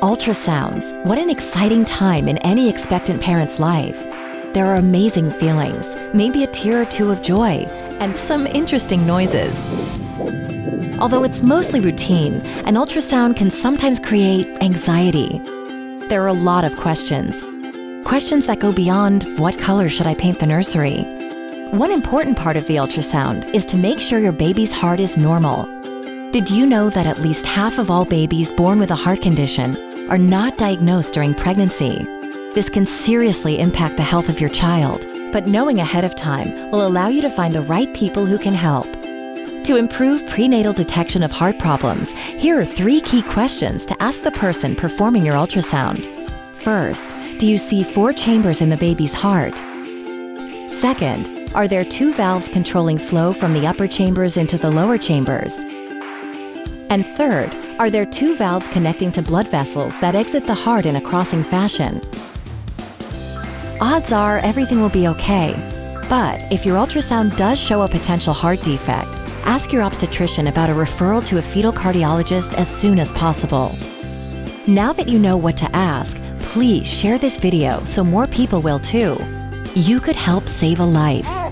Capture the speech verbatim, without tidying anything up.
Ultrasounds, what an exciting time in any expectant parent's life. There are amazing feelings, maybe a tear or two of joy, and some interesting noises. Although it's mostly routine, an ultrasound can sometimes create anxiety. There are a lot of questions. Questions that go beyond, what color should I paint the nursery? One important part of the ultrasound is to make sure your baby's heart is normal. Did you know that at least half of all babies born with a heart condition are not diagnosed during pregnancy? This can seriously impact the health of your child, but knowing ahead of time will allow you to find the right people who can help. To improve prenatal detection of heart problems, here are three key questions to ask the person performing your ultrasound. First, do you see four chambers in the baby's heart? Second, are there two valves controlling flow from the upper chambers into the lower chambers? And third, are there two valves connecting to blood vessels that exit the heart in a crossing fashion? Odds are everything will be okay. But if your ultrasound does show a potential heart defect, ask your obstetrician about a referral to a fetal cardiologist as soon as possible. Now that you know what to ask, please share this video so more people will too. You could help save a life.